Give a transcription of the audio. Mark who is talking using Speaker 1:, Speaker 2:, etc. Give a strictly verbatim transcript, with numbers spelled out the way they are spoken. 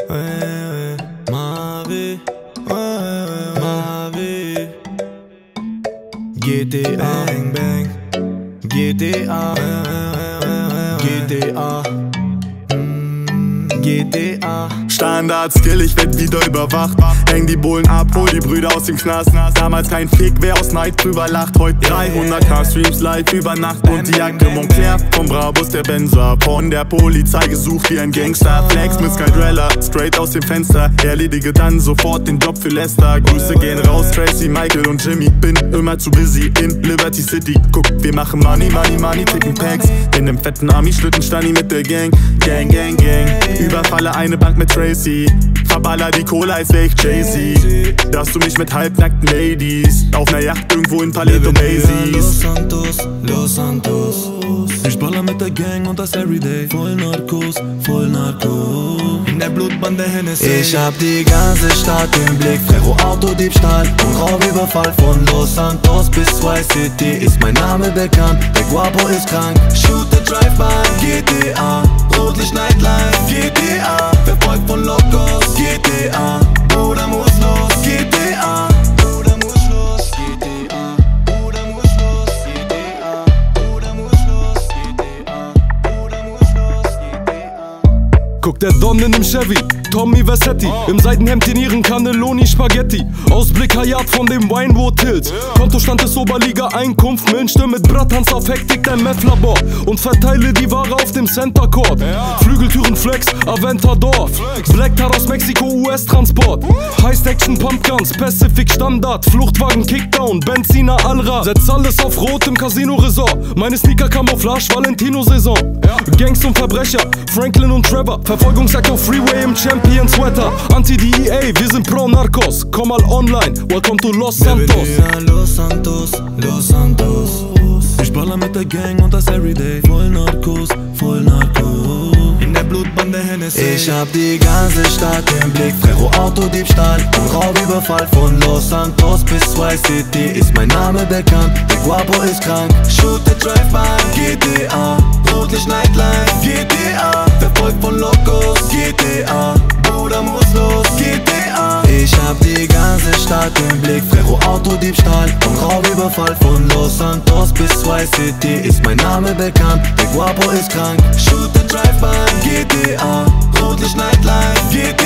Speaker 1: ouais, ma vie, ouais, ma vie. G T A, bang bang, G T A, G T A, G T A.
Speaker 2: Standard-Skill, ich werd wieder überwacht. Häng die Bullen ab, hol die Brüder aus dem Knast. Damals kein Fick, wer aus Neid drüber lacht. Heute dreihunderttausend Streams live über Nacht. Und die Jacke Montclair vom Brabus der Benzer. Von der Polizei gesucht wie ein Gangster. Flex mit Skydrella, straight aus dem Fenster. Erledige dann sofort den Job für Lester. Grüße gehen raus, Tracy, Michael und Jimmy. Bin immer zu busy in Liberty City. Guck, wir machen Money, Money, Money, ticken Packs. In dem fetten Army-Schlitten Stani mit der Gang. Gang, Gang, Gang. Überfalle eine Bank mit Tracy. Verballer die Cola, als wär ich Jay-Z. Dass du mich mit halbnackten Ladies auf ner Yacht irgendwo in Paleto Bay siehst.
Speaker 1: Los Santos, Los Santos. Ich baller mit der Gang und das everyday. Voll Narcos, voll Narcos. In der Blutbahn der Hennessy. Ich hab die ganze Stadt im Blick. Ferro, Autodiebstahl und Raubüberfall. Von Los Santos bis Swice City ist mein Name bekannt. Der Guapo ist krank. Shoot the Drive-By, G T A. Rotlicht Nightlife, G T A. Verfolgt von Locos, G T A. Bruder muss los, G T A. Bruder muss los, G T A. Bruder muss los, G T A. Bruder muss los, G T A. Bruder muss los, G T A.
Speaker 3: Guck der Don in dem Chevy, Tommy Versetti. Im Seidenhemd in ihren Cannelloni Spaghetti. Ausblick Hayat von dem Winewood Hills. Kontostand ist Oberliga Einkunft. Milchste mit Bratans auf Hektik, dein Meth-Labor. Und verteile die Ware auf dem Center Court. Flügeltüren Flex, Aventador. Black Tar aus Mexiko, U S-Transport. Heist Action Pumpguns, Pacific Standard. Fluchtwagen Kickdown, Benziner Allrad. Setz alles auf Rot im Casino-Resort. Meine Sneaker Camouflage, Valentino-Saison. Gangs und Verbrecher, Franklin und Trevor. Verfolgungsjagd auf Freeway im Champion Sweater. Anti-D E A, wir sind pro-Narcos. Komm mal online, welcome to Los Santos.
Speaker 1: Los Santos, Los Santos. Ich baller mit der Gang und das everyday. Voll Narcos, voll Narcos. In der Blutbahn der Hennessy. Ich hab die ganze Stadt im Blick. Ferro, Autodiebstahl und Raubüberfall. Von Los Santos bis Swice City ist mein Name bekannt. Der Guapo ist krank. Shoot the Drive-By, G T A. Rotlicht Nightlife, G T A. Verfolgt von Locos, G T A. Bruder muss los, G T A. Ich hab die ganze Stadt im Blick. Ferro, Autodiebstahl und Raubüberfall. Von Los Santos bis Swice City ist mein Name bekannt. Der Guapo ist krank. Shoot the Drive-By, G T A. Rotlicht Nightlife, G T A.